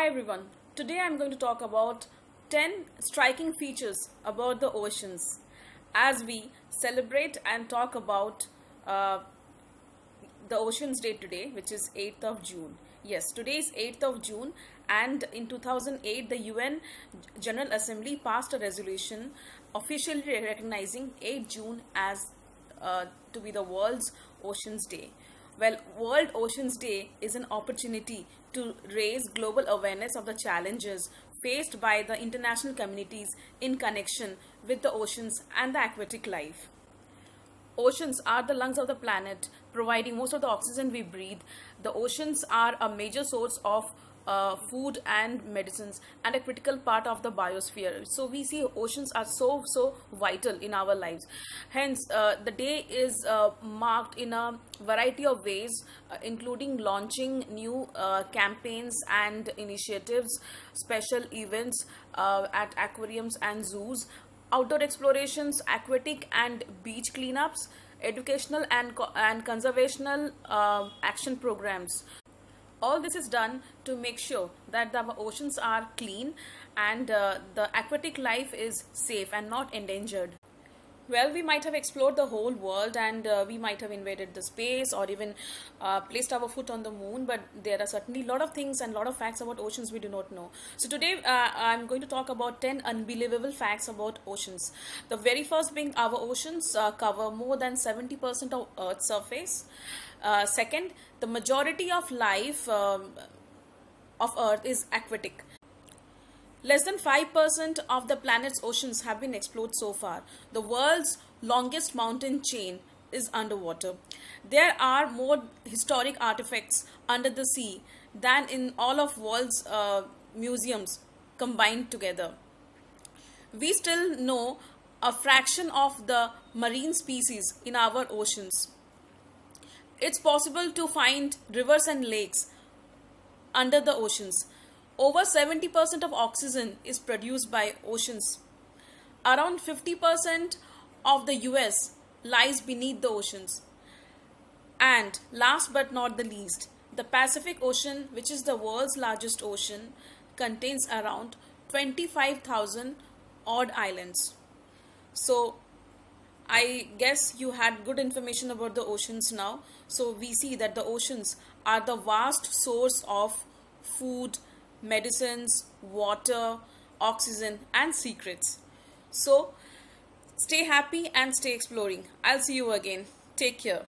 Hi everyone, today I'm going to talk about 10 striking features about the oceans as we celebrate and talk about the Oceans Day today, which is 8th of June. Yes, today is 8th of June, and in 2008 the UN General Assembly passed a resolution officially recognizing 8 June as to be the World's Oceans Day. Well, World Oceans Day is an opportunity to raise global awareness of the challenges faced by the international communities in connection with the oceans and the aquatic life. Oceans are the lungs of the planet, providing most of the oxygen we breathe. The oceans are a major source of food and medicines and a critical part of the biosphere. So we see oceans are so vital in our lives. Hence, the day is marked in a variety of ways, including launching new campaigns and initiatives, special events at aquariums and zoos, outdoor explorations, aquatic and beach cleanups, educational and conservational action programs. All this is done to make sure that the oceans are clean and the aquatic life is safe and not endangered. Well, we might have explored the whole world and we might have invaded the space or even placed our foot on the moon, but there are certainly a lot of things and a lot of facts about oceans we do not know. So today I'm going to talk about 10 unbelievable facts about oceans. The very first being our oceans cover more than 70% of Earth's surface. Second, the majority of life of Earth is aquatic. Less than 5% of the planet's oceans have been explored so far. The world's longest mountain chain is underwater. There are more historic artifacts under the sea than in all of world's museums combined together. We still know a fraction of the marine species in our oceans. It's possible to find rivers and lakes under the oceans. Over 70% of oxygen is produced by oceans. Around 50% of the US lies beneath the oceans. And last but not the least, the Pacific Ocean, which is the world's largest ocean, contains around 25,000 odd islands. So I guess you had good information about the oceans now. So we see that the oceans are the vast source of food, medicines, water, oxygen and secrets. So stay happy and stay exploring. I'll see you again. Take care.